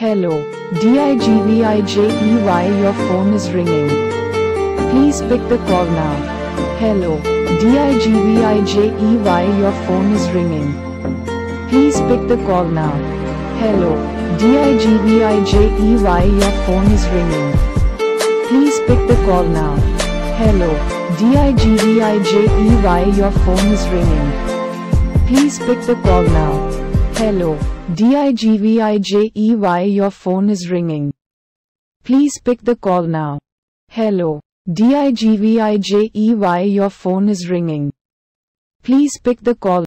Hello, DIGVIJEY, your phone is ringing. Please pick the call now. Hello, DIGVIJEY, your phone is ringing. Please pick the call now. Hello, DIGVIJEY, your phone is ringing. Please pick the call now. Hello, DIGVIJEY, your phone is ringing. Please pick the call now. Hello, DIGVIJEY, your phone is ringing. Please pick the call now. Hello, DIGVIJEY, your phone is ringing. Please pick the call.